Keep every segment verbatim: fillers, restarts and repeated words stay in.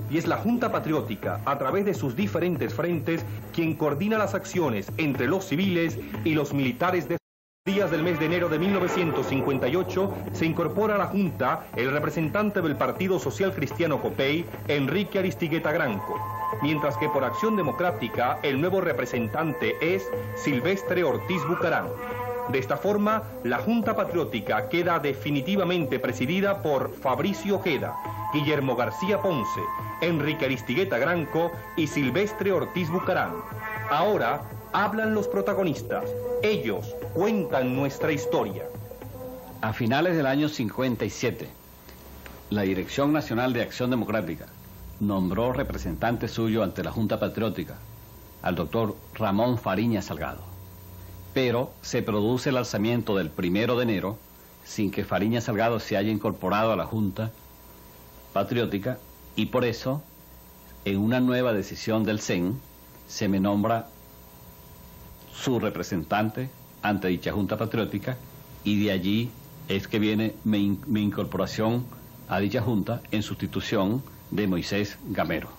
y es la Junta Patriótica, a través de sus diferentes frentes, quien coordina las acciones entre los civiles y los militares de días del mes de enero de mil novecientos cincuenta y ocho se incorpora a la Junta el representante del Partido Social Cristiano Copey, Enrique Aristigueta Granco, mientras que por Acción Democrática el nuevo representante es Silvestre Ortiz Bucarán. De esta forma, la Junta Patriótica queda definitivamente presidida por Fabricio Ojeda, Guillermo García Ponce, Enrique Aristigueta Granco y Silvestre Ortiz Bucarán. Ahora hablan los protagonistas. Ellos cuentan nuestra historia. A finales del año cincuenta y siete, la Dirección Nacional de Acción Democrática nombró representante suyo ante la Junta Patriótica al doctor Ramón Fariña Salgado. Pero se produce el alzamiento del primero de enero sin que Fariña Salgado se haya incorporado a la Junta Patriótica, y por eso, en una nueva decisión del C E N, se me nombra su representante ante dicha Junta Patriótica, y de allí es que viene mi, mi incorporación a dicha Junta en sustitución de Moisés Gamero.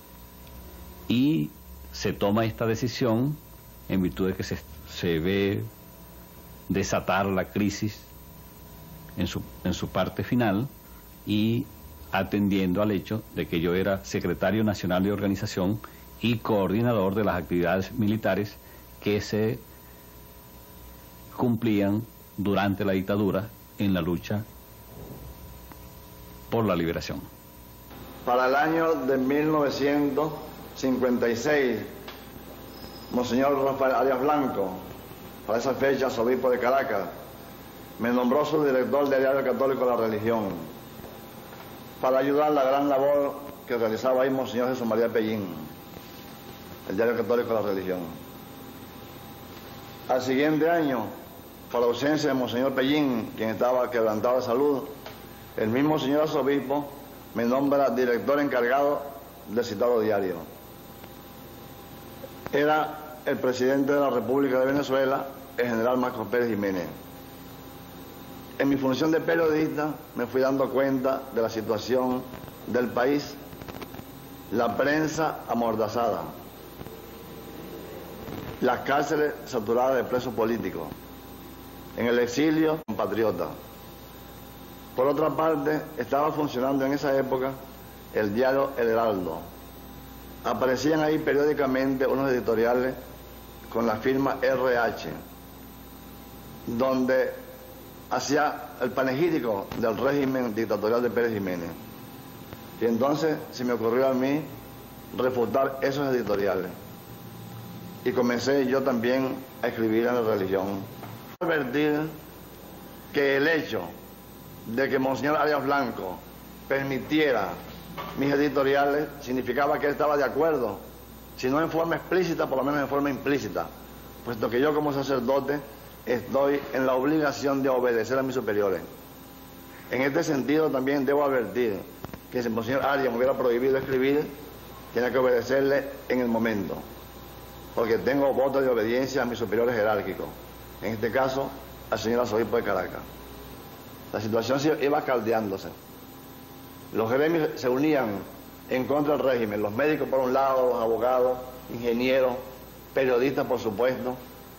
Y se toma esta decisión en virtud de que se, se ve desatar la crisis en su, en su parte final, y atendiendo al hecho de que yo era secretario nacional de organización y coordinador de las actividades militares que se cumplían durante la dictadura en la lucha por la liberación. Para el año de mil novecientos cincuenta y seis, Monseñor Rafael Arias Blanco, para esa fecha obispo de Caracas, me nombró subdirector del Diario Católico de la Religión, para ayudar la gran labor que realizaba ahí Monseñor Jesús María Pellín, el Diario Católico de la Religión. Al siguiente año, por la ausencia de Monseñor Pellín, quien estaba quebrantado de salud, el mismo señor arzobispo me nombra director encargado del citado diario. Era el presidente de la República de Venezuela, el general Marcos Pérez Jiménez. En mi función de periodista me fui dando cuenta de la situación del país, la prensa amordazada, las cárceles saturadas de presos políticos, en el exilio compatriotas. Por otra parte, estaba funcionando en esa época el diario El Heraldo. Aparecían ahí periódicamente unos editoriales con la firma R H, donde hacía el panegírico del régimen dictatorial de Pérez Jiménez. Y entonces se me ocurrió a mí refutar esos editoriales. Y comencé yo también a escribir en la religión. Advertir que el hecho de que Monseñor Arias Blanco permitiera mis editoriales significaba que él estaba de acuerdo, si no en forma explícita, por lo menos en forma implícita, puesto que yo como sacerdote estoy en la obligación de obedecer a mis superiores. En este sentido también debo advertir que si Monseñor Arias me hubiera prohibido escribir, tenía que obedecerle en el momento, porque tengo voto de obediencia a mis superiores jerárquicos, en este caso al señor arzobispo de Caracas. La situación se iba caldeándose. Los gremios se unían en contra del régimen, los médicos por un lado, los abogados, ingenieros, periodistas por supuesto,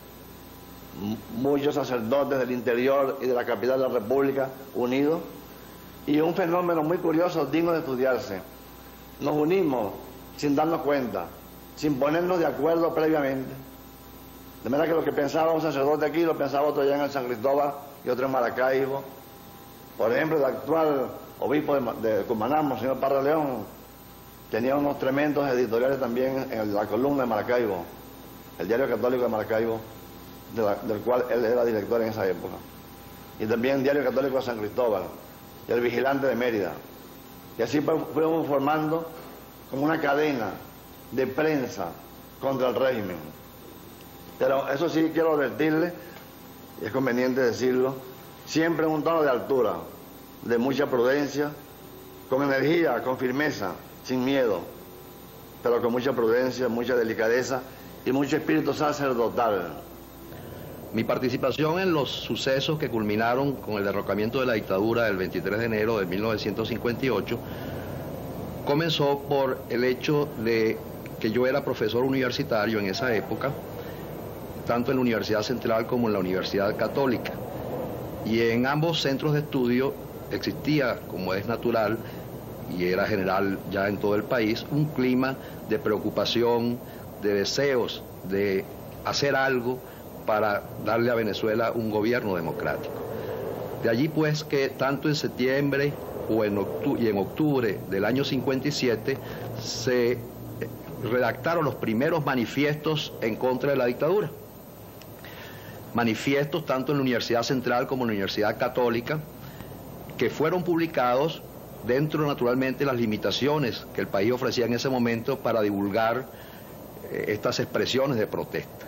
muchos sacerdotes del interior y de la capital de la República unidos, y un fenómeno muy curioso, digno de estudiarse. Nos unimos sin darnos cuenta, sin ponernos de acuerdo previamente. De manera que lo que pensaba un sacerdote aquí, lo pensaba otro allá en el San Cristóbal y otro en Maracaibo. Por ejemplo, el actual obispo de, de Cumaná, Monseñor Parra León, tenía unos tremendos editoriales también en la columna de Maracaibo, el Diario Católico de Maracaibo, de la, del cual él era director en esa época. Y también el Diario Católico de San Cristóbal, y el Vigilante de Mérida. Y así fuimos formando como una cadena de prensa contra el régimen. Pero eso sí quiero advertirle, y es conveniente decirlo, siempre en un tono de altura, de mucha prudencia, con energía, con firmeza, sin miedo, pero con mucha prudencia, mucha delicadeza y mucho espíritu sacerdotal. Mi participación en los sucesos que culminaron con el derrocamiento de la dictadura del veintitrés de enero de mil novecientos cincuenta y ocho comenzó por el hecho de que yo era profesor universitario en esa época, tanto en la Universidad Central como en la Universidad Católica. Y en ambos centros de estudio existía, como es natural, y era general ya en todo el país, un clima de preocupación, de deseos de hacer algo para darle a Venezuela un gobierno democrático. De allí pues que tanto en septiembre o en octubre, y en octubre del año cincuenta y siete se redactaron los primeros manifiestos en contra de la dictadura. Manifiestos tanto en la Universidad Central como en la Universidad Católica, que fueron publicados dentro naturalmente de las limitaciones que el país ofrecía en ese momento para divulgar eh, estas expresiones de protesta.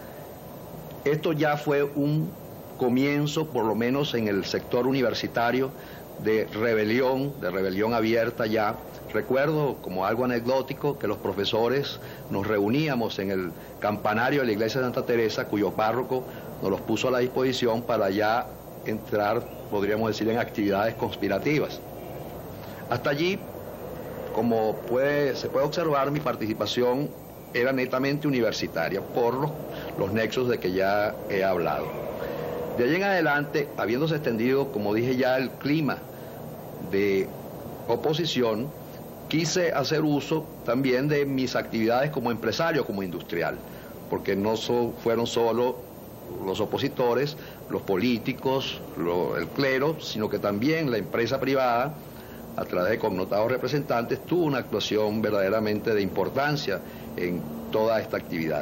Esto ya fue un comienzo, por lo menos en el sector universitario, de rebelión, de rebelión abierta ya. Recuerdo como algo anecdótico que los profesores nos reuníamos en el campanario de la iglesia de Santa Teresa, cuyo párroco nos los puso a la disposición para ya entrar, podríamos decir, en actividades conspirativas. Hasta allí, como puede, se puede observar, mi participación era netamente universitaria por los, los nexos de que ya he hablado. De allí en adelante, habiéndose extendido, como dije ya, el clima de oposición, quise hacer uso también de mis actividades como empresario, como industrial, porque no so, fueron solo los opositores, los políticos, lo, el clero, sino que también la empresa privada, a través de connotados representantes, tuvo una actuación verdaderamente de importancia en toda esta actividad.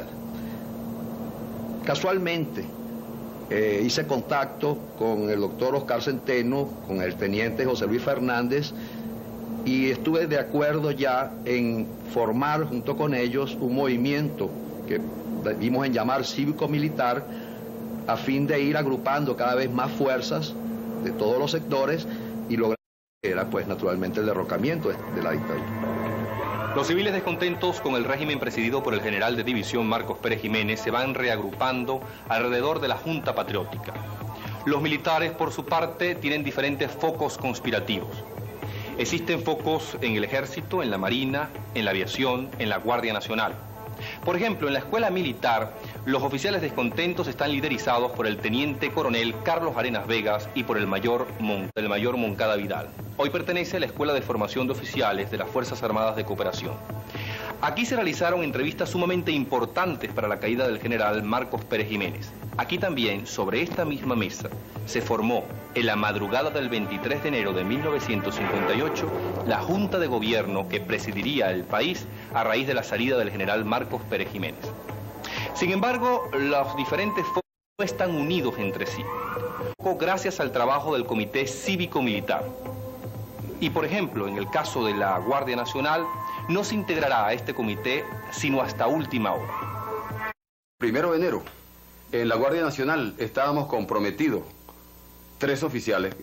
Casualmente, eh, hice contacto con el doctor Oscar Centeno, con el teniente José Luis Fernández, y estuve de acuerdo ya en formar junto con ellos un movimiento que dimos en llamar cívico-militar, a fin de ir agrupando cada vez más fuerzas de todos los sectores y lograr era pues naturalmente el derrocamiento de la dictadura. Los civiles descontentos con el régimen presidido por el general de división Marcos Pérez Jiménez se van reagrupando alrededor de la Junta Patriótica. Los militares, por su parte, tienen diferentes focos conspirativos. Existen focos en el Ejército, en la Marina, en la Aviación, en la Guardia Nacional. Por ejemplo, en la escuela militar, los oficiales descontentos están liderizados por el teniente coronel Carlos Arenas Vegas y por el mayor, Mon el mayor Moncada Vidal. Hoy pertenece a la Escuela de Formación de Oficiales de las Fuerzas Armadas de Cooperación. Aquí se realizaron entrevistas sumamente importantes para la caída del general Marcos Pérez Jiménez. Aquí también, sobre esta misma mesa, se formó en la madrugada del veintitrés de enero de mil novecientos cincuenta y ocho la Junta de Gobierno que presidiría el país a raíz de la salida del general Marcos Pérez Jiménez. Sin embargo, los diferentes focos no están unidos entre sí, gracias al trabajo del Comité Cívico-Militar. Y, por ejemplo, en el caso de la Guardia Nacional, no se integrará a este comité sino hasta última hora. Primero de enero, en la Guardia Nacional estábamos comprometidos tres oficiales.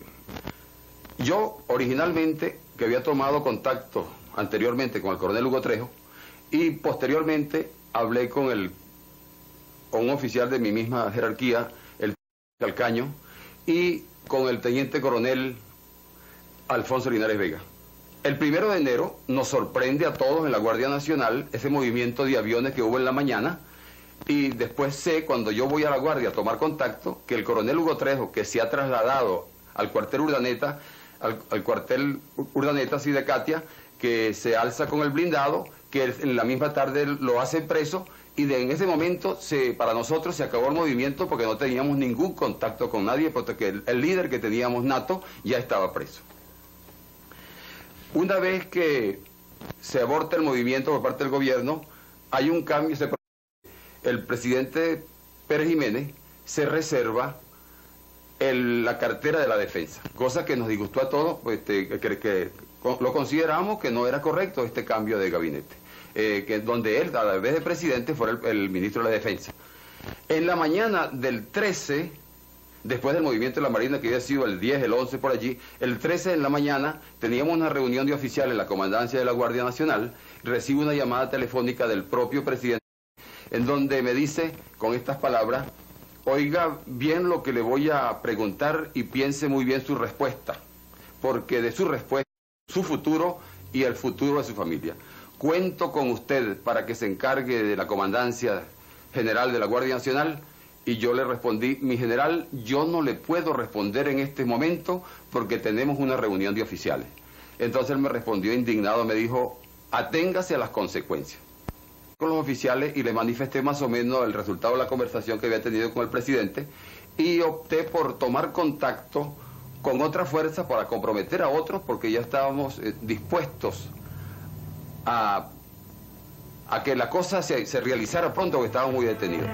Yo, originalmente, que había tomado contacto anteriormente con el coronel Hugo Trejo, y posteriormente hablé con, el, con un oficial de mi misma jerarquía, el Calcaño, y con el teniente coronel Alfonso Linares Vega. El primero de enero nos sorprende a todos en la Guardia Nacional ese movimiento de aviones que hubo en la mañana, y después sé, cuando yo voy a la Guardia a tomar contacto, que el coronel Hugo Trejo, que se ha trasladado al cuartel Urdaneta, al, al cuartel Urdaneta, sí, de Catia, que se alza con el blindado, que en la misma tarde lo hace preso, y de, en ese momento se, para nosotros se acabó el movimiento porque no teníamos ningún contacto con nadie, porque el, el líder que teníamos nato ya estaba preso. Una vez que se aborta el movimiento por parte del gobierno, hay un cambio. Se... El presidente Pérez Jiménez se reserva el, la cartera de la defensa, cosa que nos disgustó a todos, este, que, que lo consideramos que no era correcto este cambio de gabinete, eh, que donde él, a la vez de presidente, fuera el, el ministro de la Defensa. En la mañana del trece, después del movimiento de la Marina, que había sido el diez, el once por allí, el trece en la mañana teníamos una reunión de oficiales en la comandancia de la Guardia Nacional. Recibo una llamada telefónica del propio presidente, en donde me dice con estas palabras: oiga bien lo que le voy a preguntar y piense muy bien su respuesta, porque de su respuesta, su futuro y el futuro de su familia. Cuento con usted para que se encargue de la comandancia general de la Guardia Nacional. Y yo le respondí, mi general, yo no le puedo responder en este momento porque tenemos una reunión de oficiales. Entonces él me respondió indignado, me dijo, aténgase a las consecuencias. Con los oficiales y le manifesté más o menos el resultado de la conversación que había tenido con el presidente y opté por tomar contacto con otra fuerza para comprometer a otros porque ya estábamos eh, dispuestos a, a que la cosa se, se realizara pronto porque estábamos muy detenidos.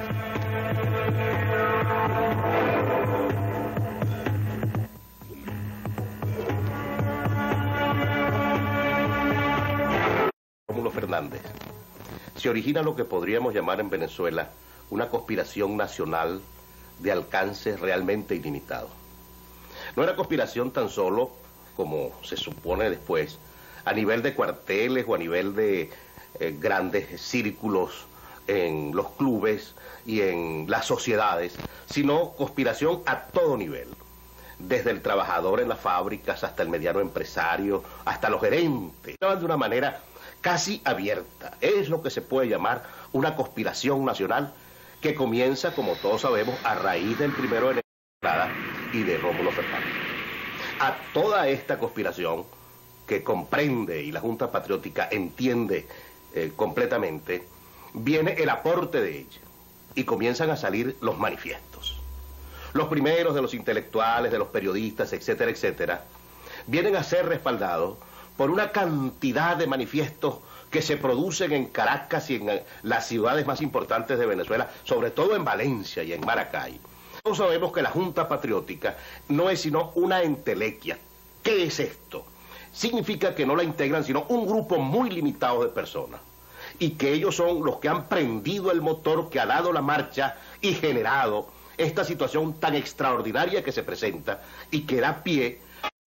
Rómulo Fernández. Se origina lo que podríamos llamar en Venezuela una conspiración nacional de alcance realmente ilimitado. No era conspiración tan solo, como se supone después, a nivel de cuarteles o a nivel de eh, grandes círculos en los clubes y en las sociedades, sino conspiración a todo nivel, desde el trabajador en las fábricas hasta el mediano empresario, hasta los gerentes. De una manera casi abierta. Es lo que se puede llamar una conspiración nacional que comienza, como todos sabemos, a raíz del primero de enero y de Rómulo Fernández. A toda esta conspiración que comprende y la Junta Patriótica entiende eh, completamente, viene el aporte de ella y comienzan a salir los manifiestos. Los primeros de los intelectuales, de los periodistas, etcétera, etcétera, vienen a ser respaldados por una cantidad de manifiestos que se producen en Caracas y en las ciudades más importantes de Venezuela, sobre todo en Valencia y en Maracay. Todos sabemos que la Junta Patriótica no es sino una entelequia. ¿Qué es esto? Significa que no la integran sino un grupo muy limitado de personas y que ellos son los que han prendido el motor que ha dado la marcha y generado esta situación tan extraordinaria que se presenta y que da pie,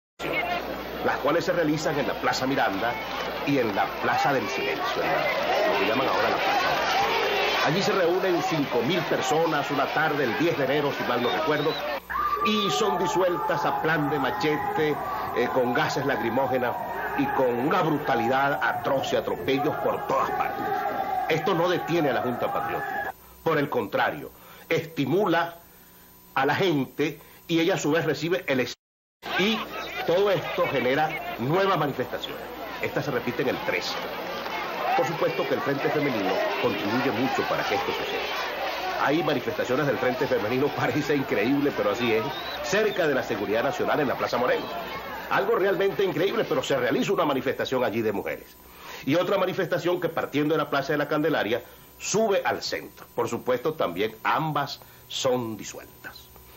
las cuales se realizan en la Plaza Miranda y en la Plaza del Silencio, lo que llaman ahora la Plaza. Allí se reúnen cinco mil personas una tarde el diez de enero, si mal no recuerdo, y son disueltas a plan de machete, eh, con gases lacrimógenas y con una brutalidad atroz y atropellos por todas partes. Esto no detiene a la Junta Patriótica, por el contrario, estimula a la gente y ella a su vez recibe el estímulo. Y todo esto genera nuevas manifestaciones. Estas se repiten el trece. Por supuesto que el Frente Femenino contribuye mucho para que esto suceda. Hay manifestaciones del Frente Femenino, parece increíble, pero así es, cerca de la Seguridad Nacional en la Plaza Moreno. Algo realmente increíble, pero se realiza una manifestación allí de mujeres. Y otra manifestación que partiendo de la Plaza de la Candelaria sube al centro. Por supuesto, también ambas son disueltas.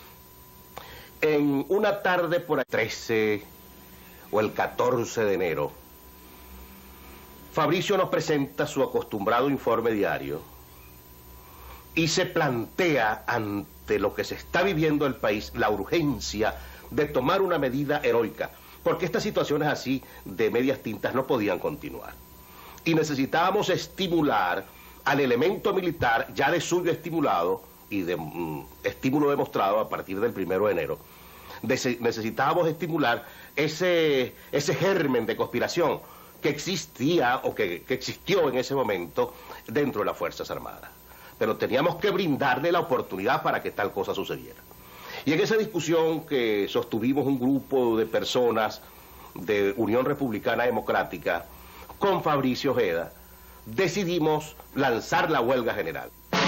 En una tarde por el trece o el catorce de enero, Fabricio nos presenta su acostumbrado informe diario y se plantea ante lo que se está viviendo el país la urgencia de tomar una medida heroica, porque estas situaciones así de medias tintas no podían continuar. Y necesitábamos estimular al elemento militar, ya de suyo estimulado y de mm, estímulo demostrado a partir del primero de enero, de, necesitábamos estimular ese, ese germen de conspiración que existía o que, que existió en ese momento dentro de las Fuerzas Armadas. Pero teníamos que brindarle la oportunidad para que tal cosa sucediera. Y en esa discusión que sostuvimos un grupo de personas de Unión Republicana Democrática con Fabricio Ojeda, decidimos lanzar la huelga general.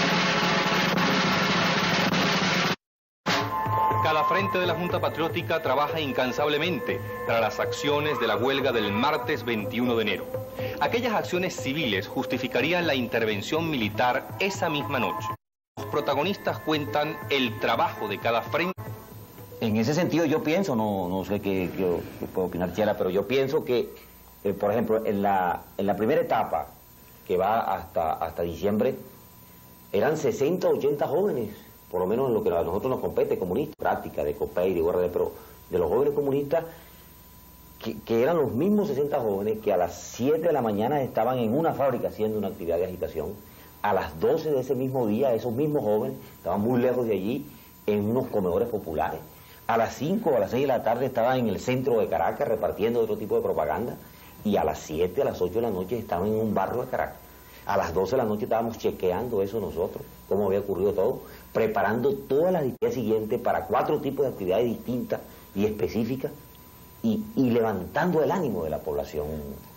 Cada frente de la Junta Patriótica trabaja incansablemente para las acciones de la huelga del martes veintiuno de enero. Aquellas acciones civiles justificarían la intervención militar esa misma noche. Los protagonistas cuentan el trabajo de cada frente. En ese sentido yo pienso, no, no sé qué, qué, qué puedo opinar Chela, pero yo pienso que, eh, por ejemplo, en la, en la primera etapa, que va hasta, hasta diciembre, eran sesenta, ochenta jóvenes, por lo menos en lo que a nosotros nos compete, comunistas, práctica de COPEI, de guardia, pero de los jóvenes comunistas, que, que eran los mismos sesenta jóvenes que a las siete de la mañana estaban en una fábrica haciendo una actividad de agitación. A las doce de ese mismo día, esos mismos jóvenes estaban muy lejos de allí, en unos comedores populares. A las cinco o a las seis de la tarde estaban en el centro de Caracas repartiendo otro tipo de propaganda. y a las siete, a las ocho de la noche estaban en un barrio de Caracas. A las doce de la noche estábamos chequeando eso nosotros, cómo había ocurrido todo, preparando todas las días siguientes para cuatro tipos de actividades distintas y específicas y, y levantando el ánimo de la población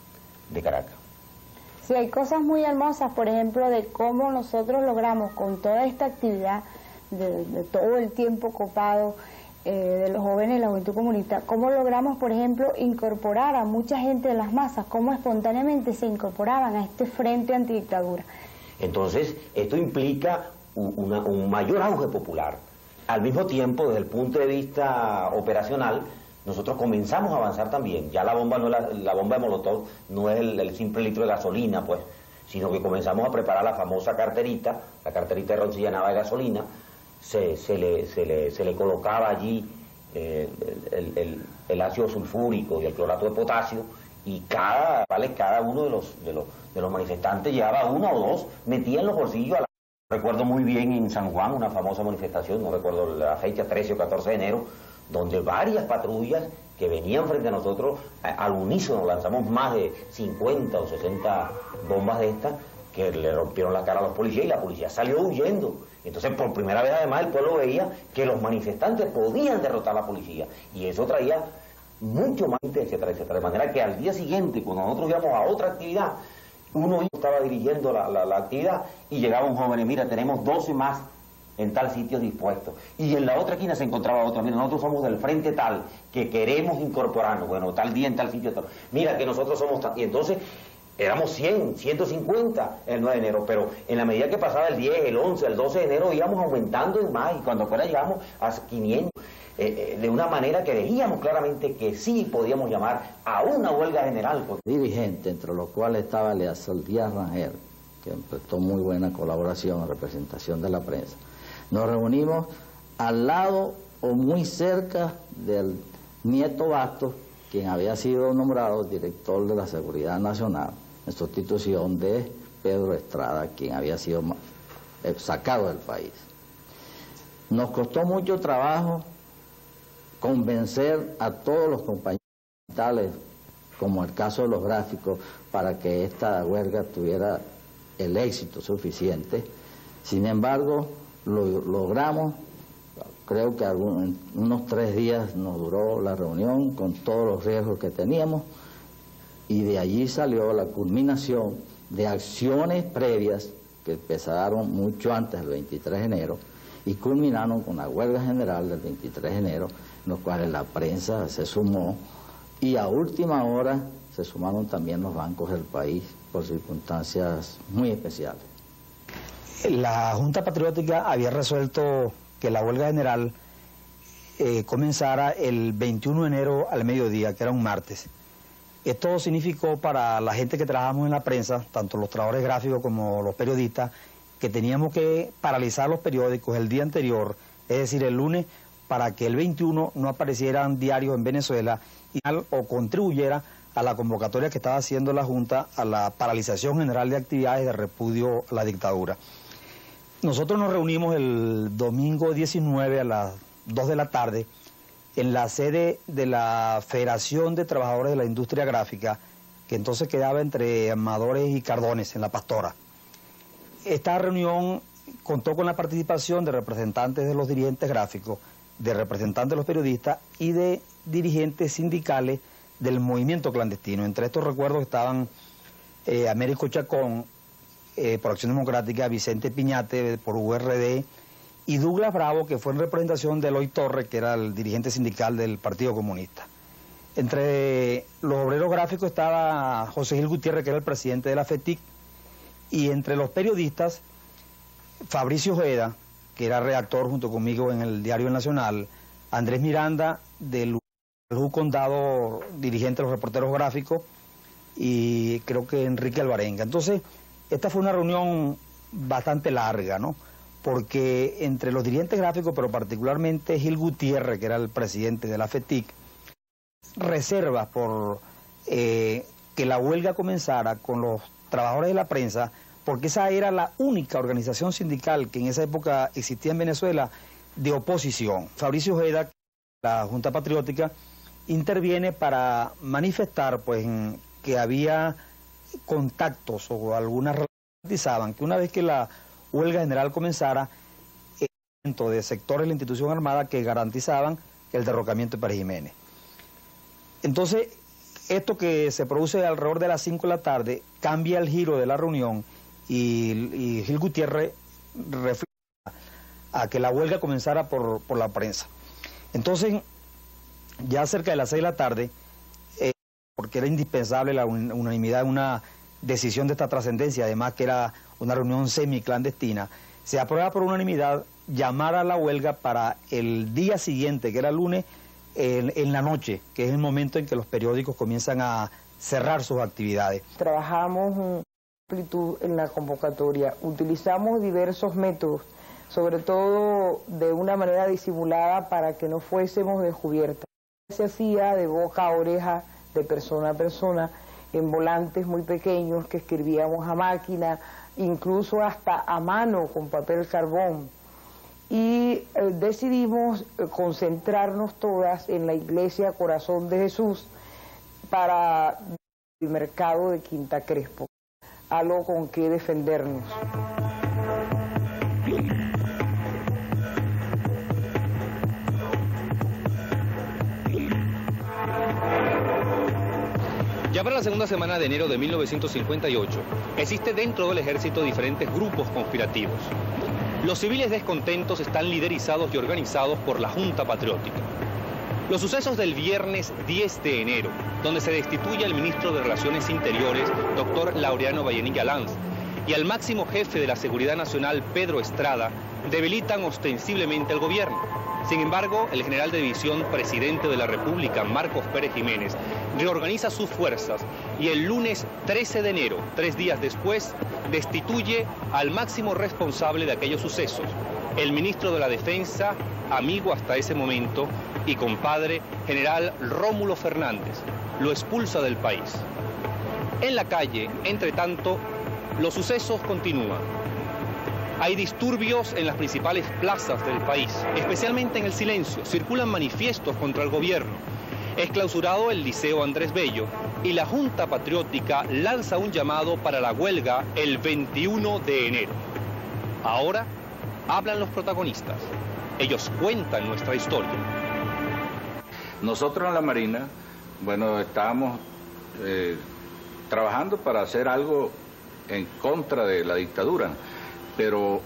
de Caracas. Sí, hay cosas muy hermosas, por ejemplo, de cómo nosotros logramos con toda esta actividad, de, de todo el tiempo copado eh, de los jóvenes de la Juventud Comunista, cómo logramos, por ejemplo, incorporar a mucha gente de las masas, cómo espontáneamente se incorporaban a este frente antidictadura. Entonces, esto implica un, una, un mayor auge popular. Al mismo tiempo, desde el punto de vista operacional, nosotros comenzamos a avanzar también. Ya la bomba no la, la bomba de Molotov no es el, el simple litro de gasolina, pues, sino que comenzamos a preparar la famosa carterita, la carterita de ron se llenaba de gasolina, se, se, le, se, le, se le colocaba allí eh, el, el, el ácido sulfúrico y el clorato de potasio, y cada, ¿vale? cada uno de los, de, los, de los manifestantes llevaba uno o dos, metía en los bolsillos a la... Recuerdo muy bien en San Juan una famosa manifestación, no recuerdo la fecha, trece o catorce de enero, donde varias patrullas que venían frente a nosotros, al unísono lanzamos más de cincuenta o sesenta bombas de estas que le rompieron la cara a los policías y la policía salió huyendo. Entonces, por primera vez además el pueblo veía que los manifestantes podían derrotar a la policía y eso traía mucho más gente, etcétera, etcétera. De manera que al día siguiente, cuando nosotros íbamos a otra actividad, uno estaba dirigiendo la, la, la actividad y llegaba un joven y mira, tenemos doce más en tal sitio dispuesto. Y en la otra esquina se encontraba otro. Mira, nosotros somos del frente tal, que queremos incorporarnos. Bueno, tal día en tal sitio tal. Mira que nosotros somos tal. Y entonces éramos cien, ciento cincuenta el nueve de enero, pero en la medida que pasaba el diez, el once, el doce de enero íbamos aumentando en más y cuando fuera llegamos a quinientos. Eh, eh, de una manera que veíamos claramente que sí podíamos llamar a una huelga general. Dirigente, entre los cuales estaba Eleazar Díaz Rangel, que prestó muy buena colaboración en representación de la prensa. Nos reunimos al lado o muy cerca del Nieto Bastos, quien había sido nombrado director de la Seguridad Nacional, en sustitución de Pedro Estrada, quien había sido sacado del país. Nos costó mucho trabajo convencer a todos los compañeros militares, como el caso de los gráficos, para que esta huelga tuviera el éxito suficiente. Sin embargo, lo logramos. Creo que algún, unos tres días nos duró la reunión con todos los riesgos que teníamos y de allí salió la culminación de acciones previas que empezaron mucho antes del veintitrés de enero y culminaron con la huelga general del veintitrés de enero, en los cuales la prensa se sumó y a última hora se sumaron también los bancos del país por circunstancias muy especiales. La Junta Patriótica había resuelto que la huelga general eh, comenzara el veintiuno de enero al mediodía, que era un martes. Esto significó para la gente que trabajamos en la prensa, tanto los trabajadores gráficos como los periodistas, que teníamos que paralizar los periódicos el día anterior, es decir, el lunes, para que el veintiuno no aparecieran diarios en Venezuela y, o contribuyera a la convocatoria que estaba haciendo la Junta a la paralización general de actividades de repudio a la dictadura. Nosotros nos reunimos el domingo diecinueve a las dos de la tarde en la sede de la Federación de Trabajadores de la Industria Gráfica, que entonces quedaba entre Amadores y Cardones, en La Pastora. Esta reunión contó con la participación de representantes de los dirigentes gráficos, de representantes de los periodistas y de dirigentes sindicales del movimiento clandestino. Entre estos recuerdos estaban eh, Américo Chacón, Eh, por Acción Democrática, Vicente Piñate por U R D y Douglas Bravo, que fue en representación de Eloy Torres, que era el dirigente sindical del Partido Comunista. Entre los obreros gráficos estaba José Gil Gutiérrez, que era el presidente de la FETIC, y entre los periodistas, Fabricio Ojeda, que era redactor junto conmigo en el Diario Nacional, Andrés Miranda, del Condado, dirigente de los reporteros gráficos, y creo que Enrique Alvarenga. Entonces, esta fue una reunión bastante larga, ¿no? Porque entre los dirigentes gráficos, pero particularmente Gil Gutiérrez, que era el presidente de la FETIC, reservas por eh, que la huelga comenzara con los trabajadores de la prensa, porque esa era la única organización sindical que en esa época existía en Venezuela de oposición. Fabricio Ojeda, la Junta Patriótica, interviene para manifestar, pues, que había contactos o algunas garantizaban que una vez que la huelga general comenzara, el de sectores de la institución armada que garantizaban el derrocamiento de Pérez Jiménez. Entonces, esto que se produce alrededor de las cinco de la tarde cambia el giro de la reunión y, y Gil Gutiérrez refleja a que la huelga comenzara por, por la prensa. Entonces, ya cerca de las seis de la tarde, eh, porque era indispensable la un, unanimidad en una decisión de esta trascendencia, además que era una reunión semiclandestina, se aprueba por unanimidad llamar a la huelga para el día siguiente, que era el lunes, en, en la noche, que es el momento en que los periódicos comienzan a cerrar sus actividades. Trabajamos en amplitud en la convocatoria, utilizamos diversos métodos, sobre todo de una manera disimulada para que no fuésemos descubiertas. Se hacía de boca a oreja, de persona a persona, en volantes muy pequeños que escribíamos a máquina, incluso hasta a mano con papel carbón. Y eh, decidimos eh, concentrarnos todas en la iglesia Corazón de Jesús para el mercado de Quinta Crespo, algo con que defendernos. Ya para la segunda semana de enero de mil novecientos cincuenta y ocho, existe dentro del ejército diferentes grupos conspirativos. Los civiles descontentos están liderizados y organizados por la Junta Patriótica. Los sucesos del viernes diez de enero, donde se destituye al ministro de Relaciones Interiores, doctor Laureano Vallenilla Lanz, y al máximo jefe de la Seguridad Nacional, Pedro Estrada, debilitan ostensiblemente el gobierno. Sin embargo, el general de división, presidente de la República, Marcos Pérez Jiménez, reorganiza sus fuerzas y el lunes trece de enero, tres días después, destituye al máximo responsable de aquellos sucesos, el ministro de la Defensa, amigo hasta ese momento y compadre, general Rómulo Fernández. Lo expulsa del país. En la calle, entre tanto, los sucesos continúan. Hay disturbios en las principales plazas del país, especialmente en el silencio. Circulan manifiestos contra el gobierno. Es clausurado el Liceo Andrés Bello y la Junta Patriótica lanza un llamado para la huelga el veintiuno de enero. Ahora hablan los protagonistas. Ellos cuentan nuestra historia. Nosotros en la Marina, bueno, estábamos eh, trabajando para hacer algo en contra de la dictadura, pero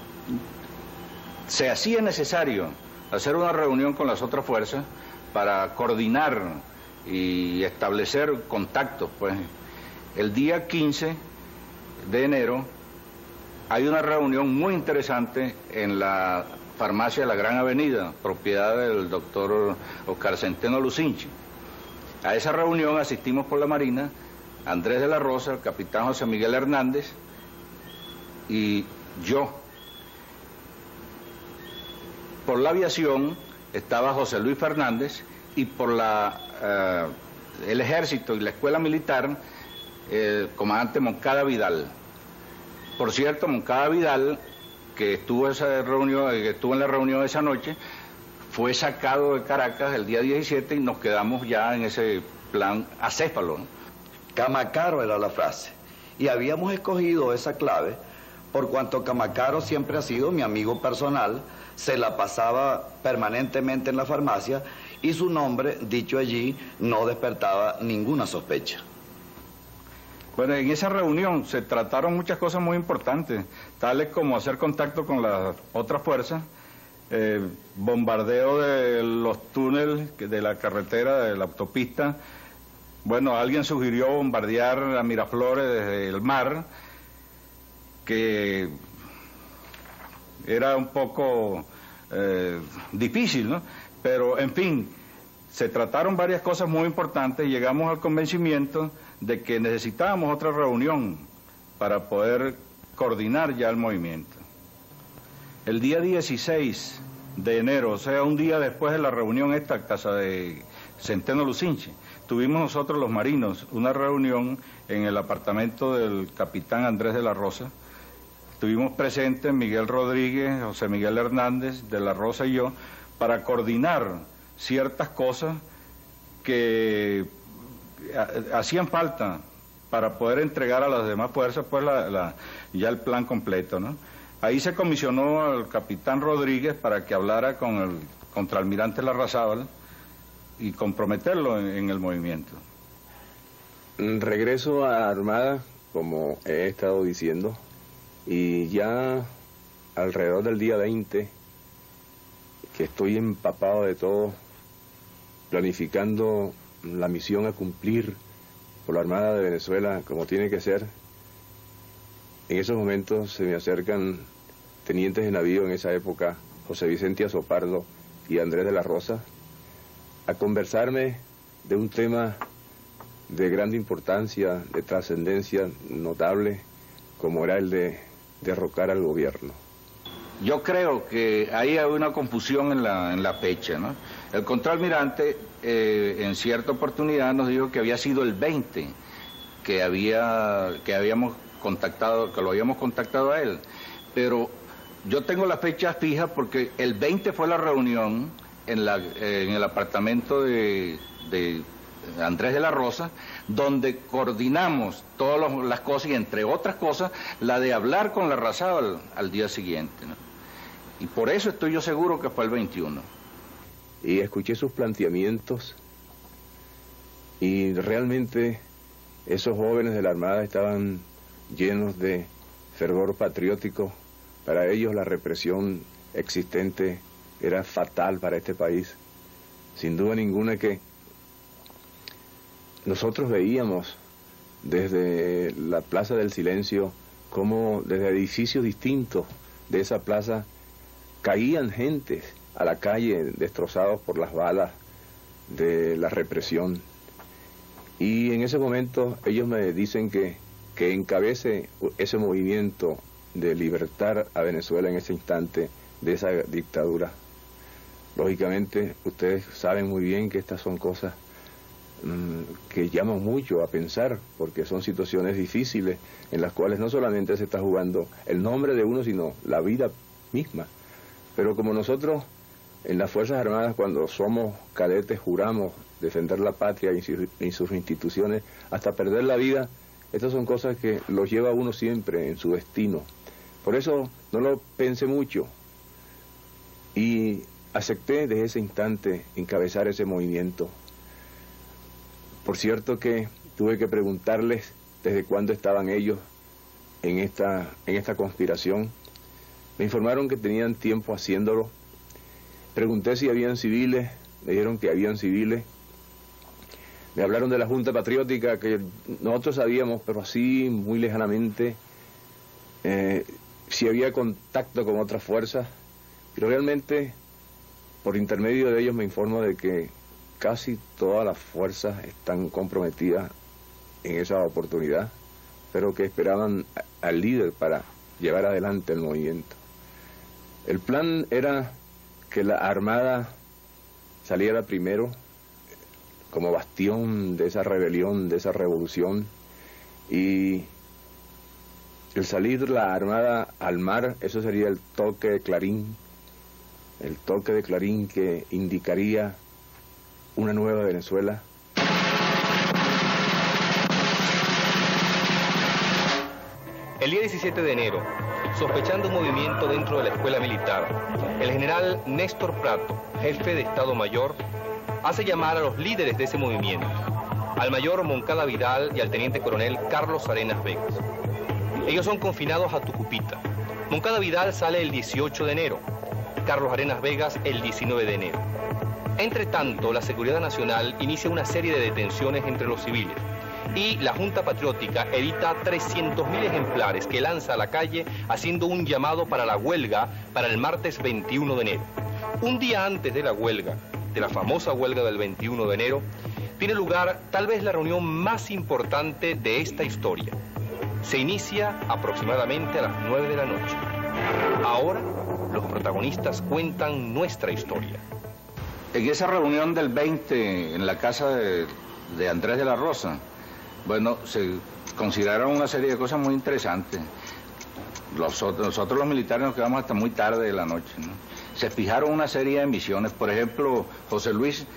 se hacía necesario hacer una reunión con las otras fuerzas para coordinar y establecer contactos. Pues el día quince de enero hay una reunión muy interesante en la farmacia de la Gran Avenida, propiedad del doctor Oscar Centeno Lucinchi. A esa reunión asistimos por la Marina Andrés de la Rosa, el capitán José Miguel Hernández y yo. Por la aviación estaba José Luis Fernández y por la, eh, el ejército y la escuela militar, el comandante Moncada Vidal. Por cierto, Moncada Vidal, que estuvo, esa reunión, que estuvo en la reunión esa noche, fue sacado de Caracas el día diecisiete y nos quedamos ya en ese plan acéfalo, ¿no? Camacaro era la frase, y habíamos escogido esa clave por cuanto Camacaro siempre ha sido mi amigo personal, se la pasaba permanentemente en la farmacia y su nombre, dicho allí, no despertaba ninguna sospecha. Bueno, en esa reunión se trataron muchas cosas muy importantes, tales como hacer contacto con las otras fuerzas, eh, bombardeo de los túneles de la carretera, de la autopista. Bueno, alguien sugirió bombardear a Miraflores desde el mar, que era un poco eh, difícil, ¿no? Pero, en fin, se trataron varias cosas muy importantes y llegamos al convencimiento de que necesitábamos otra reunión para poder coordinar ya el movimiento. El día dieciséis de enero, o sea, un día después de la reunión esta en casa de Centeno Lucinchi, tuvimos nosotros los marinos una reunión en el apartamento del capitán Andrés de la Rosa. Estuvimos presentes Miguel Rodríguez, José Miguel Hernández de la Rosa y yo para coordinar ciertas cosas que hacían falta para poder entregar a las demás fuerzas pues la, la, ya el plan completo, ¿no? Ahí se comisionó al capitán Rodríguez para que hablara con el contraalmirante Larrazábal y comprometerlo en, en el movimiento. Regreso a la Armada, como he estado diciendo, y ya alrededor del día veinte, que estoy empapado de todo, planificando la misión a cumplir por la Armada de Venezuela como tiene que ser. En esos momentos se me acercan tenientes de navío en esa época, José Vicente Azopardo y Andrés de la Rosa, a conversarme de un tema de gran importancia, de trascendencia notable, como era el de derrocar al gobierno. Yo creo que ahí hay una confusión en la, en la fecha, ¿no? El contraalmirante eh, en cierta oportunidad nos dijo que había sido el veinte que había que habíamos contactado, que lo habíamos contactado a él, pero yo tengo la fecha fija porque el veinte fue la reunión en, la, eh, en el apartamento de, de Andrés de la Rosa, donde coordinamos todas los, las cosas y entre otras cosas la de hablar con Larrazábal al día siguiente, ¿no? Y por eso estoy yo seguro que fue el veintiuno. Y escuché sus planteamientos y realmente esos jóvenes de la Armada estaban llenos de fervor patriótico. Para ellos la represión existente era fatal para este país. Sin duda ninguna que nosotros veíamos desde la Plaza del Silencio cómo desde edificios distintos de esa plaza caían gentes a la calle destrozados por las balas de la represión. Y en ese momento ellos me dicen que, que encabece ese movimiento de libertar a Venezuela en ese instante de esa dictadura. Lógicamente, ustedes saben muy bien que estas son cosas mmm, que llaman mucho a pensar, porque son situaciones difíciles en las cuales no solamente se está jugando el nombre de uno, sino la vida misma. Pero como nosotros en las Fuerzas Armadas, cuando somos cadetes, juramos defender la patria y sus, y sus instituciones hasta perder la vida, estas son cosas que los lleva a uno siempre en su destino. Por eso no lo pensé mucho y acepté desde ese instante encabezar ese movimiento. Por cierto que tuve que preguntarles desde cuándo estaban ellos en esta, en esta conspiración. Me informaron que tenían tiempo haciéndolo. Pregunté si habían civiles, me dijeron que habían civiles. Me hablaron de la Junta Patriótica, que nosotros sabíamos, pero así muy lejanamente, eh, si había contacto con otras fuerzas. Pero realmente, por intermedio de ellos me informo de que casi todas las fuerzas están comprometidas en esa oportunidad, pero que esperaban al líder para llevar adelante el movimiento. El plan era que la Armada saliera primero como bastión de esa rebelión, de esa revolución, y el salir la Armada al mar, eso sería el toque de clarín, el toque de clarín que indicaría una nueva Venezuela. El día diecisiete de enero, sospechando un movimiento dentro de la escuela militar, el general Néstor Prato, jefe de Estado Mayor, hace llamar a los líderes de ese movimiento, al mayor Moncada Vidal y al teniente coronel Carlos Arenas Vegas. Ellos son confinados a Tucupita. Moncada Vidal sale el dieciocho de enero, Carlos Arenas Vegas el diecinueve de enero. Entre tanto, la Seguridad Nacional inicia una serie de detenciones entre los civiles y la Junta Patriótica edita trescientos mil ejemplares que lanza a la calle haciendo un llamado para la huelga para el martes veintiuno de enero. Un día antes de la huelga, de la famosa huelga del veintiuno de enero, tiene lugar tal vez la reunión más importante de esta historia. Se inicia aproximadamente a las nueve de la noche. Ahora, los protagonistas cuentan nuestra historia. En esa reunión del veinte en la casa de, de Andrés de la Rosa, bueno, se consideraron una serie de cosas muy interesantes. Nosotros, nosotros los militares nos quedamos hasta muy tarde de la noche, ¿no? Se fijaron una serie de misiones. Por ejemplo, José Luis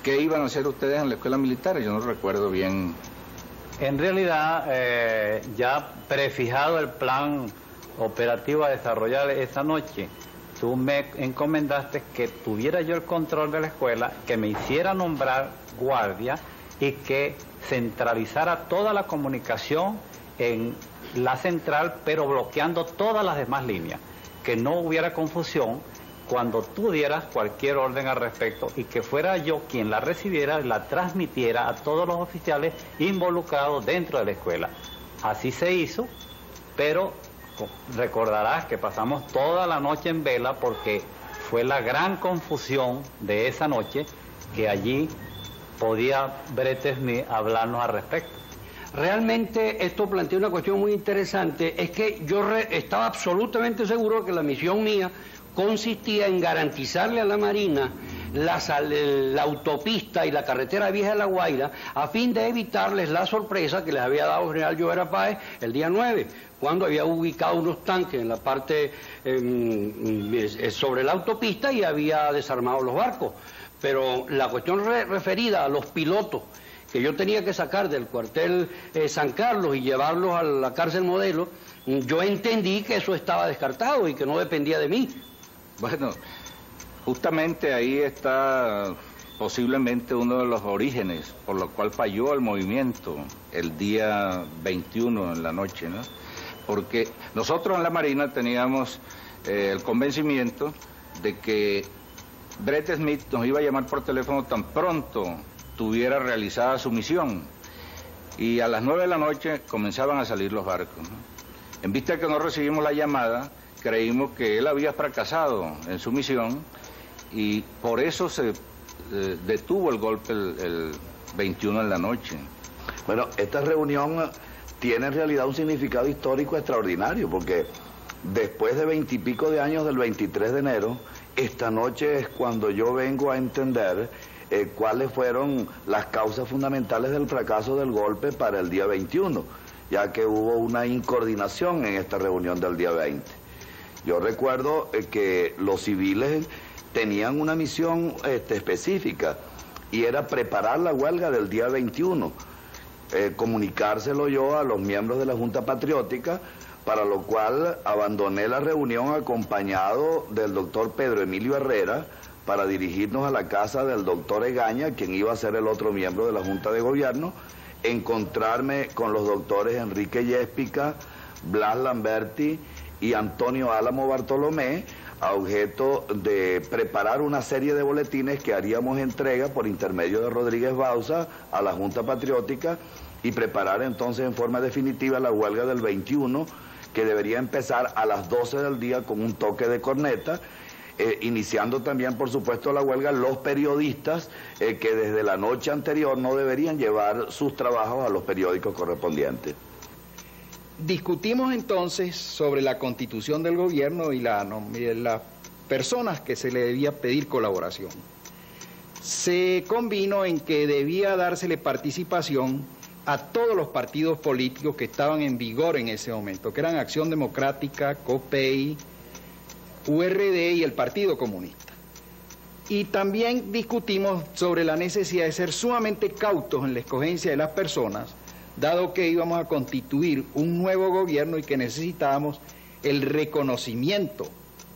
¿qué iban a hacer ustedes en la escuela militar? Yo no recuerdo bien. En realidad, eh, ya prefijado el plan operativo a desarrollar esa noche, tú me encomendaste que tuviera yo el control de la escuela, que me hiciera nombrar guardia y que centralizara toda la comunicación en la central, pero bloqueando todas las demás líneas, que no hubiera confusión cuando tú dieras cualquier orden al respecto y que fuera yo quien la recibiera y la transmitiera a todos los oficiales involucrados dentro de la escuela. Así se hizo, pero recordarás que pasamos toda la noche en vela porque fue la gran confusión de esa noche que allí podía Brett Smith hablarnos al respecto. Realmente esto plantea una cuestión muy interesante, es que yo re estaba absolutamente seguro que la misión mía consistía en garantizarle a la Marina la, la autopista y la carretera vieja de La Guaira a fin de evitarles la sorpresa que les había dado el general Llovera Páez el día nueve, cuando había ubicado unos tanques en la parte eh, sobre la autopista y había desarmado los barcos. Pero la cuestión re referida a los pilotos que yo tenía que sacar del cuartel eh, San Carlos y llevarlos a la cárcel Modelo, yo entendí que eso estaba descartado y que no dependía de mí. Bueno, justamente ahí está posiblemente uno de los orígenes por lo cual falló el movimiento el día veintiuno en la noche, ¿no? Porque nosotros en la Marina teníamos eh, el convencimiento de que Brett Smith nos iba a llamar por teléfono tan pronto tuviera realizada su misión, y a las nueve de la noche comenzaban a salir los barcos, ¿no? En vista de que no recibimos la llamada, creímos que él había fracasado en su misión y por eso se eh, detuvo el golpe el, el veintiuno en la noche. Bueno, esta reunión tiene en realidad un significado histórico extraordinario, porque después de veintipico de años del veintitrés de enero, esta noche es cuando yo vengo a entender eh, cuáles fueron las causas fundamentales del fracaso del golpe para el día veintiuno, ya que hubo una incoordinación en esta reunión del día veinte. Yo recuerdo eh, que los civiles tenían una misión este, específica, y era preparar la huelga del día veintiuno, eh, comunicárselo yo a los miembros de la Junta Patriótica, para lo cual abandoné la reunión acompañado del doctor Pedro Emilio Herrera para dirigirnos a la casa del doctor Egaña, quien iba a ser el otro miembro de la Junta de Gobierno, encontrarme con los doctores Enrique Yéspica, Blas Lamberti y Antonio Álamo Bartolomé, a objeto de preparar una serie de boletines que haríamos entrega por intermedio de Rodríguez Bauza a la Junta Patriótica, y preparar entonces en forma definitiva la huelga del veintiuno, que debería empezar a las doce del día con un toque de corneta, eh, iniciando también, por supuesto, la huelga los periodistas eh, que desde la noche anterior no deberían llevar sus trabajos a los periódicos correspondientes. Discutimos entonces sobre la constitución del gobierno y la, no, las personas que se le debía pedir colaboración. Se convino en que debía dársele participación a todos los partidos políticos que estaban en vigor en ese momento, que eran Acción Democrática, COPEI, U R D y el Partido Comunista. Y también discutimos sobre la necesidad de ser sumamente cautos en la escogencia de las personas, dado que íbamos a constituir un nuevo gobierno y que necesitábamos el reconocimiento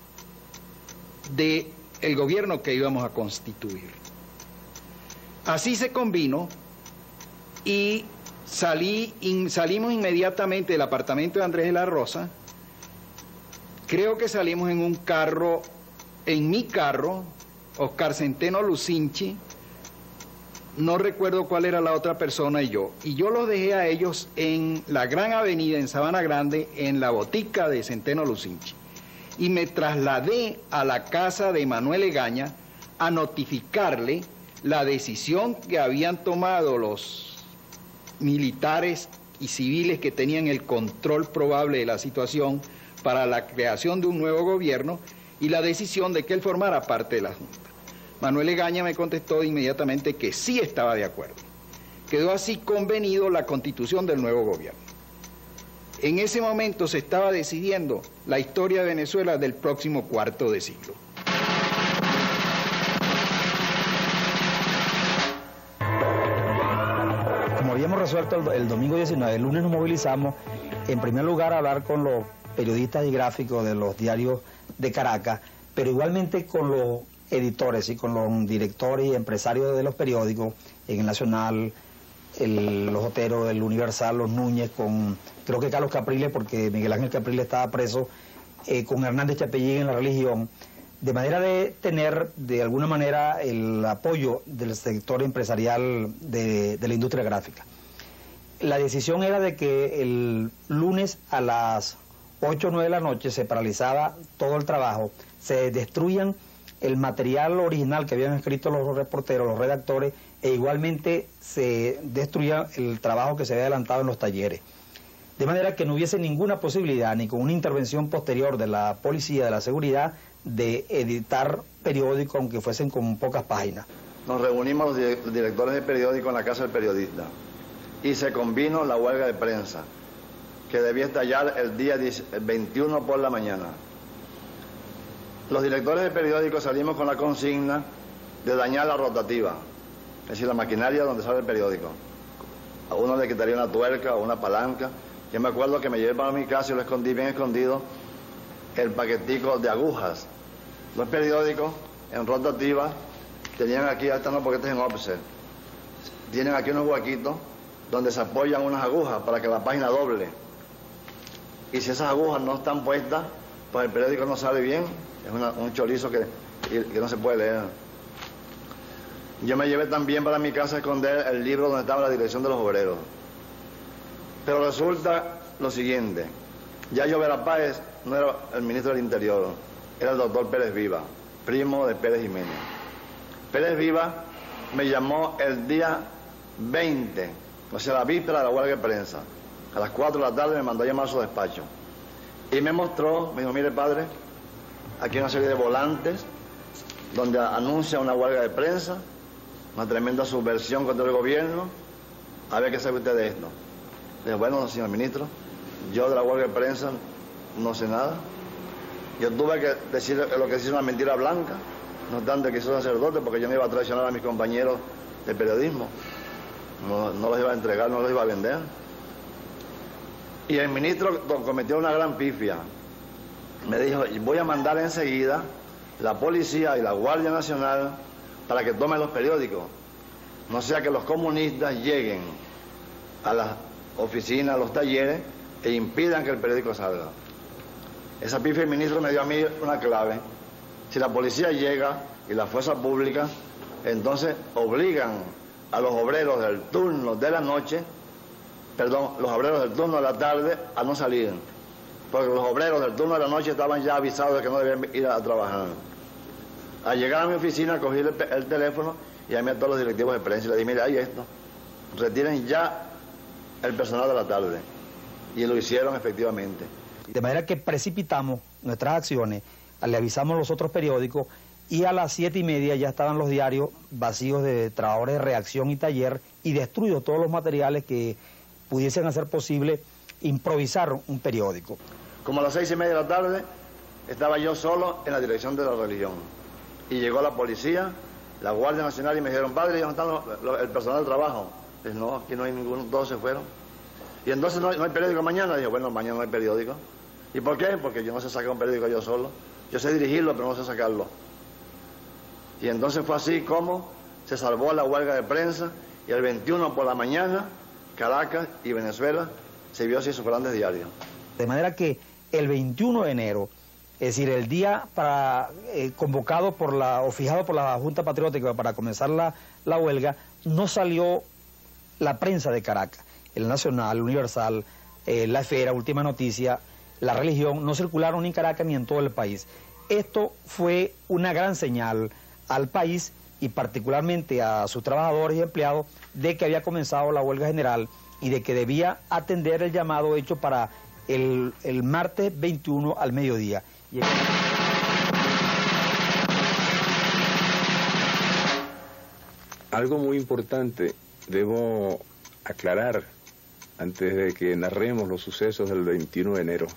del gobierno que íbamos a constituir. Así se convino y salí, in, salimos inmediatamente del apartamento de Andrés de la Rosa. Creo que salimos en un carro, en mi carro, Oscar Centeno Lucinchi, no recuerdo cuál era la otra persona y yo, y yo los dejé a ellos en la Gran Avenida, en Sabana Grande, en la botica de Centeno Lucinchi, y me trasladé a la casa de Manuel Egaña a notificarle la decisión que habían tomado los militares y civiles que tenían el control probable de la situación para la creación de un nuevo gobierno y la decisión de que él formara parte de la Junta. Manuel Egaña me contestó inmediatamente que sí estaba de acuerdo. Quedó así convenido la constitución del nuevo gobierno. En ese momento se estaba decidiendo la historia de Venezuela del próximo cuarto de siglo. resuelto el, el domingo diecinueve, el lunes nos movilizamos, en primer lugar a hablar con los periodistas y gráficos de los diarios de Caracas, pero igualmente con los editores y con los directores y empresarios de los periódicos, en el Nacional, el, los Oteros, el Universal, los Núñez, con creo que Carlos Capriles, porque Miguel Ángel Capriles estaba preso, eh, con Hernández Chapellín en La Religión, de manera de tener de alguna manera el apoyo del sector empresarial de, de la industria gráfica. La decisión era de que el lunes a las ocho o nueve de la noche se paralizaba todo el trabajo, se destruían el material original que habían escrito los reporteros, los redactores, e igualmente se destruía el trabajo que se había adelantado en los talleres. De manera que no hubiese ninguna posibilidad, ni con una intervención posterior de la policía, de la seguridad, de editar periódicos, aunque fuesen con pocas páginas. Nos reunimos los directores de periódico en la Casa del Periodista y se convino la huelga de prensa, que debía estallar el día veintiuno por la mañana. Los directores de periódicos salimos con la consigna de dañar la rotativa, es decir, la maquinaria donde sale el periódico. A uno le quitaría una tuerca o una palanca. Yo me acuerdo que me llevé para mi casa y lo escondí bien escondido, el paquetico de agujas. Los periódicos en rotativa tenían aquí, están los paquetes en offset, tienen aquí unos huequitos donde se apoyan unas agujas para que la página doble. Y si esas agujas no están puestas, pues el periódico no sale bien, es una, un chorizo que, que no se puede leer. Yo me llevé también para mi casa a esconder el libro donde estaba la dirección de los obreros. Pero resulta lo siguiente, ya Llovera Páez no era el ministro del Interior, era el doctor Pérez Viva, primo de Pérez Jiménez. Pérez Viva me llamó el día veinte, o sea, la víspera de la huelga de prensa. A las cuatro de la tarde me mandó a llamar a su despacho. Y me mostró, me dijo, mire padre, aquí hay una serie de volantes donde anuncia una huelga de prensa, una tremenda subversión contra el gobierno, a ver qué sabe usted de esto. Le dije, bueno, señor ministro, yo de la huelga de prensa no sé nada. Yo tuve que decir lo que es una mentira blanca, no tanto que soy sacerdote, porque yo no iba a traicionar a mis compañeros de periodismo. No, no los iba a entregar, no los iba a vender. Y el ministro cometió una gran pifia. Me dijo, voy a mandar enseguida la policía y la Guardia Nacional para que tomen los periódicos. No sea que los comunistas lleguen a las oficinas, a los talleres, e impidan que el periódico salga. Esa pifia el ministro me dio a mí una clave. Si la policía llega y la fuerza pública, entonces obligan a los obreros del turno de la noche, perdón, los obreros del turno de la tarde a no salir, porque los obreros del turno de la noche estaban ya avisados de que no debían ir a, a trabajar. Al llegar a mi oficina cogí el, el teléfono y llamé a todos los directivos de prensa y les dije, mire, hay esto, retiren ya el personal de la tarde. Y lo hicieron efectivamente. De manera que precipitamos nuestras acciones, le avisamos a los otros periódicos y a las siete y media ya estaban los diarios vacíos de trabajadores de reacción y taller y destruidos todos los materiales que pudiesen hacer posible improvisar un periódico. Como a las seis y media de la tarde estaba yo solo en la dirección de La Religión y llegó la policía, la Guardia Nacional y me dijeron, padre, ¿dónde están los, los, el personal de trabajo? Dije, no, aquí no hay ninguno, todos se fueron. Y entonces no hay, no hay periódico mañana. Dije, bueno, mañana no hay periódico. ¿Y por qué? Porque yo no sé sacar un periódico yo solo. Yo sé dirigirlo, pero no sé sacarlo. Y entonces fue así como se salvó la huelga de prensa y el veintiuno por la mañana, Caracas y Venezuela se vio así sus grandes diarios. De manera que el veintiuno de enero, es decir, el día para, eh, convocado por la, o fijado por la Junta Patriótica para comenzar la, la huelga, no salió la prensa de Caracas. El Nacional, el Universal, eh, La Esfera, Última Noticia, La Religión, no circularon ni en Caracas ni en todo el país. Esto fue una gran señal al país y particularmente a sus trabajadores y empleados de que había comenzado la huelga general y de que debía atender el llamado hecho para el, el martes veintiuno al mediodía. Y... Algo muy importante debo aclarar antes de que narremos los sucesos del veintiuno de enero.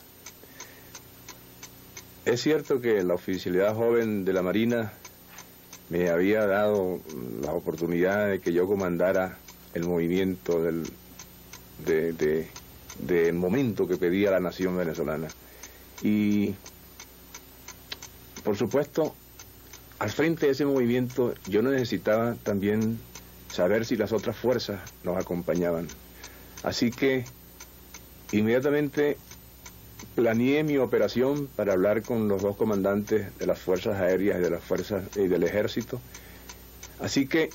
Es cierto que la oficialidad joven de la Marina me había dado la oportunidad de que yo comandara el movimiento del de, de, del momento que pedía la nación venezolana. Y, por supuesto, al frente de ese movimiento yo necesitaba también saber si las otras fuerzas nos acompañaban. Así que inmediatamente planeé mi operación para hablar con los dos comandantes de las fuerzas aéreas y de las fuerzas y del ejército. Así que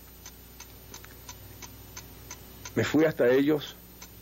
me fui hasta ellos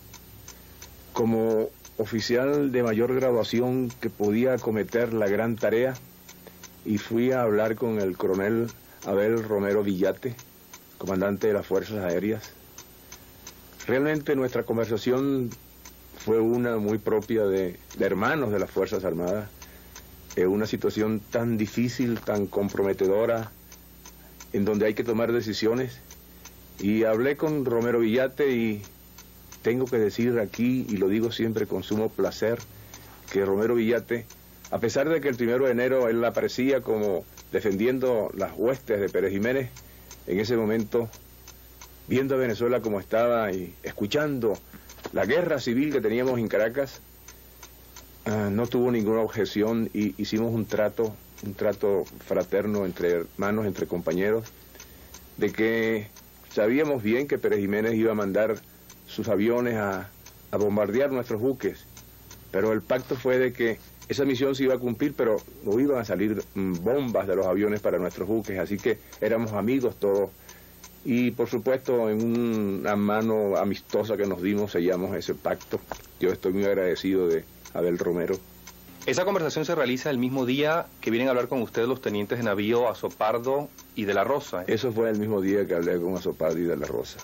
como oficial de mayor graduación que podía acometer la gran tarea y fui a hablar con el coronel Abel Romero Villate, comandante de las fuerzas aéreas. Realmente nuestra conversación fue una muy propia de, de hermanos de las Fuerzas Armadas, en una situación tan difícil, tan comprometedora, en donde hay que tomar decisiones. Y hablé con Romero Villate y tengo que decir aquí, y lo digo siempre con sumo placer, que Romero Villate, a pesar de que el primero de enero él aparecía como defendiendo las huestes de Pérez Jiménez, en ese momento, viendo a Venezuela como estaba y escuchando la guerra civil que teníamos en Caracas, uh, no tuvo ninguna objeción y hicimos un trato, un trato fraterno entre hermanos, entre compañeros, de que sabíamos bien que Pérez Jiménez iba a mandar sus aviones a, a bombardear nuestros buques, pero el pacto fue de que esa misión se iba a cumplir, pero no iban a salir mm, bombas de los aviones para nuestros buques, así que éramos amigos todos. Y por supuesto, en una mano amistosa que nos dimos, sellamos ese pacto. Yo estoy muy agradecido de Abel Romero. Esa conversación se realiza el mismo día que vienen a hablar con ustedes los tenientes de navío Azopardo y de la Rosa. Eso fue el mismo día que hablé con Azopardo y de la Rosa.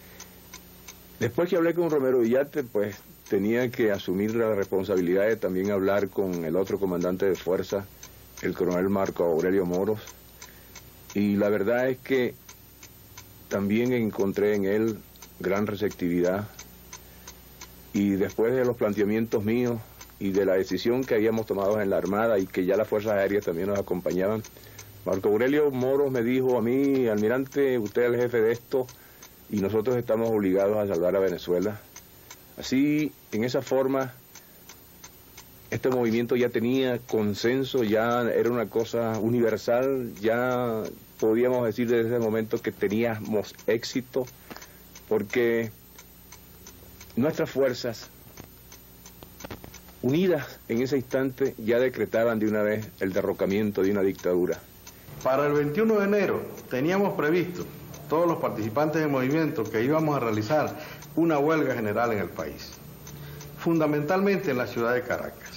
Después que hablé con Romero Villate, pues tenía que asumir la responsabilidad de también hablar con el otro comandante de fuerza, el coronel Marco Aurelio Moros. Y la verdad es que también encontré en él gran receptividad, y después de los planteamientos míos y de la decisión que habíamos tomado en la Armada y que ya las Fuerzas Aéreas también nos acompañaban, Marco Aurelio Moros me dijo a mí: almirante, usted es el jefe de esto y nosotros estamos obligados a salvar a Venezuela. Así, en esa forma, este movimiento ya tenía consenso, ya era una cosa universal, ya podíamos decir desde ese momento que teníamos éxito, porque nuestras fuerzas, unidas en ese instante, ya decretaban de una vez el derrocamiento de una dictadura. Para el veintiuno de enero teníamos previsto, todos los participantes del movimiento, que íbamos a realizar una huelga general en el país, fundamentalmente en la ciudad de Caracas.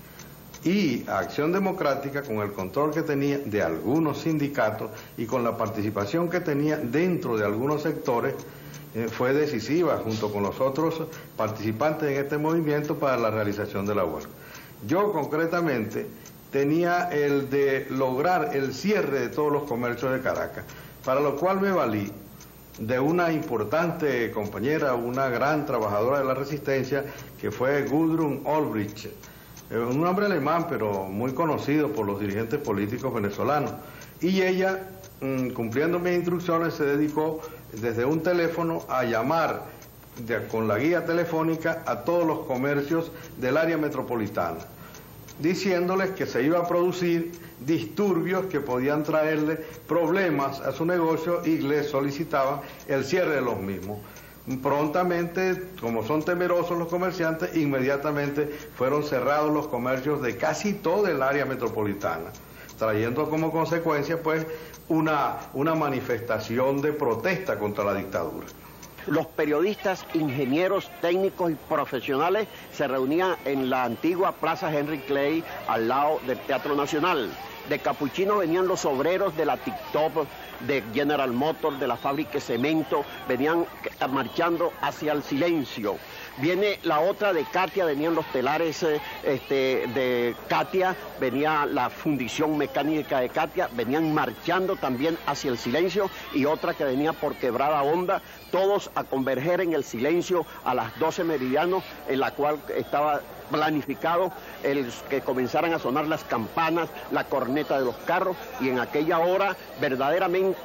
Y Acción Democrática, con el control que tenía de algunos sindicatos y con la participación que tenía dentro de algunos sectores, eh, fue decisiva junto con los otros participantes en este movimiento para la realización de la huelga. Yo concretamente tenía el de lograr el cierre de todos los comercios de Caracas, para lo cual me valí de una importante compañera, una gran trabajadora de la resistencia, que fue Gudrun Olbrich, un hombre alemán, pero muy conocido por los dirigentes políticos venezolanos. Y ella, cumpliendo mis instrucciones, se dedicó desde un teléfono a llamar de, con la guía telefónica a todos los comercios del área metropolitana, diciéndoles que se iba a producir disturbios que podían traerle problemas a su negocio y les solicitaban el cierre de los mismos. Prontamente, como son temerosos los comerciantes, inmediatamente fueron cerrados los comercios de casi todo el área metropolitana, trayendo como consecuencia pues una, una manifestación de protesta contra la dictadura. Los periodistas, ingenieros, técnicos y profesionales se reunían en la antigua Plaza Henry Clay, al lado del Teatro Nacional. De Capuchino venían los obreros de la TIC-TOP, de General Motors, de la fábrica de cemento, venían marchando hacia el silencio. Viene la otra de Katia, venían los telares eh, este, de Katia, venía la fundición mecánica de Katia, venían marchando también hacia el silencio, y otra que venía por Quebrada Honda, todos a converger en el silencio a las doce meridianos, en la cual estaba planificado el que comenzaran a sonar las campanas, la corneta de los carros, y en aquella hora verdaderamente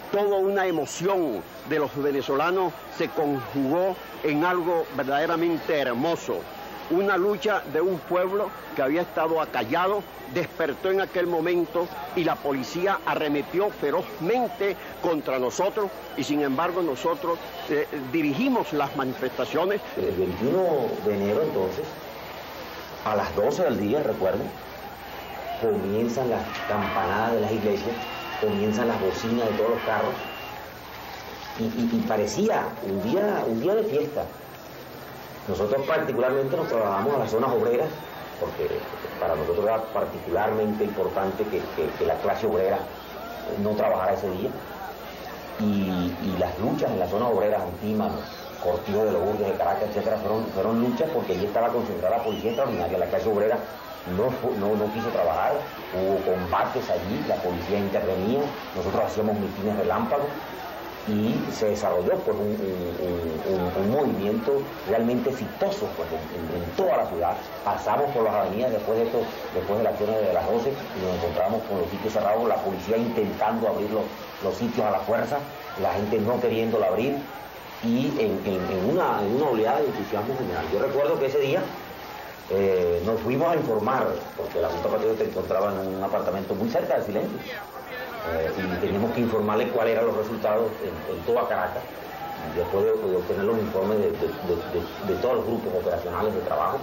toda una emoción de los venezolanos se conjugó en algo verdaderamente hermoso. Una lucha de un pueblo que había estado acallado, despertó en aquel momento y la policía arremetió ferozmente contra nosotros y sin embargo nosotros eh, dirigimos las manifestaciones. El veintiuno de enero entonces, a las doce del día, recuerden, comienzan las campanadas de las iglesias, comienzan las bocinas de todos los carros y, y, y parecía un día, un día de fiesta. Nosotros particularmente nos trasladamos a las zonas obreras porque para nosotros era particularmente importante que, que, que la clase obrera no trabajara ese día y, y las luchas en las zonas obreras, Antímano, Cortijo de los Burgues, de Caracas, etcétera, fueron, fueron luchas porque allí estaba concentrada la policía extraordinaria. La clase obrera no, no, no quiso trabajar, hubo combates allí, la policía intervenía, nosotros hacíamos mitines relámpagos y se desarrolló pues un, un, un, un movimiento realmente exitoso pues, en, en toda la ciudad. Pasamos por las avenidas después de, esto, después de las acciones de las doce y nos encontramos con los sitios cerrados, la policía intentando abrir los, los sitios a la fuerza, la gente no queriéndolo abrir y en, en, en, una, en una oleada de entusiasmo general. Yo recuerdo que ese día eh, nos fuimos a informar, porque la Junta Patriótica se encontraba en un apartamento muy cerca del Silencio. Eh, y teníamos que informarle cuáles eran los resultados en, en toda Caracas, y después de, de obtener los informes de, de, de, de, de todos los grupos operacionales de trabajo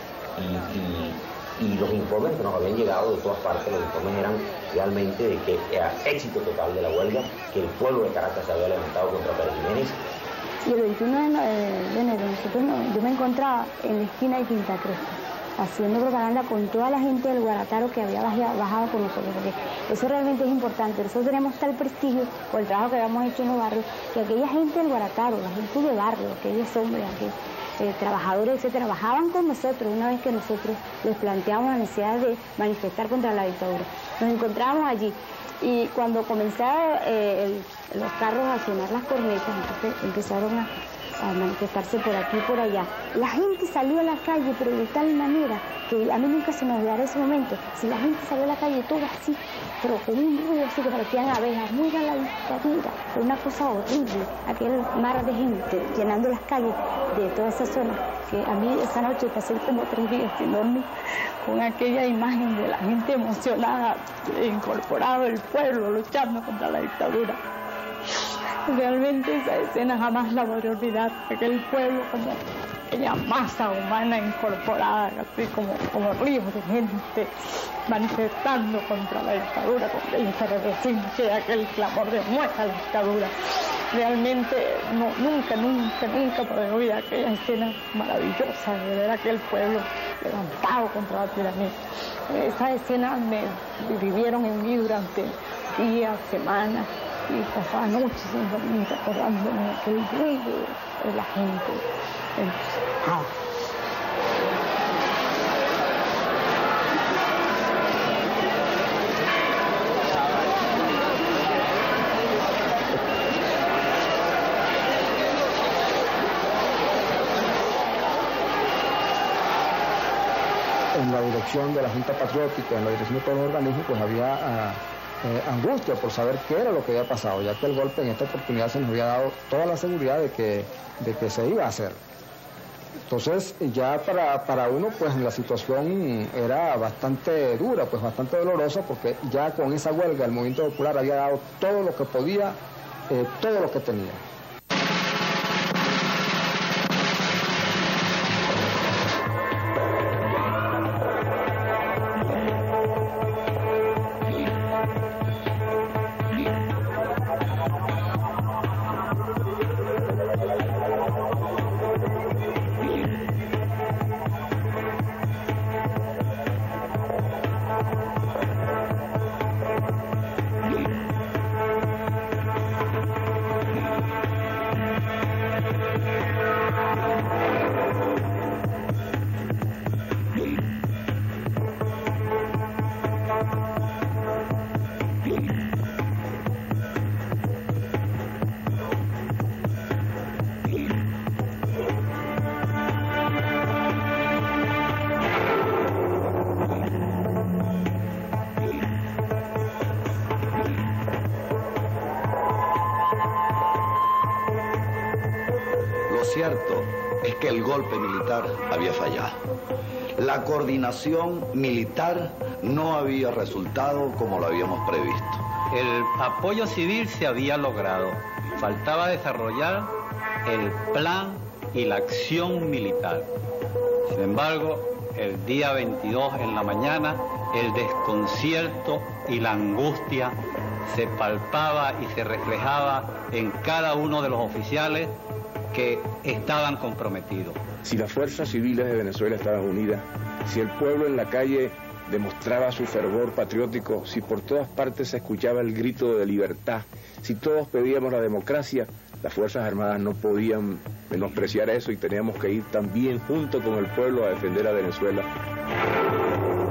y, y, y los informes que nos habían llegado de todas partes, los informes eran realmente de que era éxito total de la huelga, que el pueblo de Caracas se había levantado contra Pérez Jiménez. Y el veintiuno de enero nosotros, yo me encontraba en la esquina de Quinta Cresta, haciendo propaganda con toda la gente del Guarataro que había bajado con nosotros, porque eso realmente es importante. Nosotros tenemos tal prestigio por el trabajo que habíamos hecho en los barrios, que aquella gente del Guarataro, la gente de barrio, aquellos hombres, aquellos eh, trabajadores, etcétera, bajaban con nosotros una vez que nosotros les planteamos la necesidad de manifestar contra la dictadura. Nos encontrábamos allí y cuando comenzaron eh, el, los carros a sonar las cornetas, entonces empezaron a a manifestarse por aquí y por allá. La gente salió a la calle, pero de tal manera que a mí nunca se me olvidará ese momento. Si la gente salió a la calle toda así, pero con un ruido así que parecían abejas, muera la dictadura, fue una cosa horrible, aquel mar de gente llenando las calles de toda esa zona, que a mí esa noche pasé como tres días sin dormir, con aquella imagen de la gente emocionada, incorporado el pueblo luchando contra la dictadura. Realmente esa escena jamás la voy a olvidar, aquel pueblo como aquella masa humana incorporada, así como, como ríos de gente manifestando contra la dictadura, contra el efervescencia, aquel clamor de muerte a la dictadura. Realmente no, nunca, nunca, nunca podré olvidar aquella escena maravillosa de ver aquel pueblo levantado contra la tiranía. Esa escena me vivieron en mí durante días, semanas, y pasaba noches sin dormir acordándome de aquel ruido de la gente entusiasmada. En la dirección de la Junta Patriótica, en la dirección de todos los organismos, pues había uh, eh, angustia por saber qué era lo que había pasado, ya que el golpe en esta oportunidad se nos había dado toda la seguridad de que, de que se iba a hacer. Entonces, ya para, para uno, pues la situación era bastante dura, pues bastante dolorosa, porque ya con esa huelga el movimiento popular había dado todo lo que podía, eh, todo lo que tenía. cierto es que el golpe militar había fallado. La coordinación militar no había resultado como lo habíamos previsto. El apoyo civil se había logrado. Faltaba desarrollar el plan y la acción militar. Sin embargo, el día veintidós en la mañana, el desconcierto y la angustia se palpaba y se reflejaba en cada uno de los oficiales que estaban comprometidos. Si las fuerzas civiles de Venezuela estaban unidas, si el pueblo en la calle demostraba su fervor patriótico, si por todas partes se escuchaba el grito de libertad, si todos pedíamos la democracia, las Fuerzas Armadas no podían menospreciar eso y teníamos que ir también junto con el pueblo a defender a Venezuela.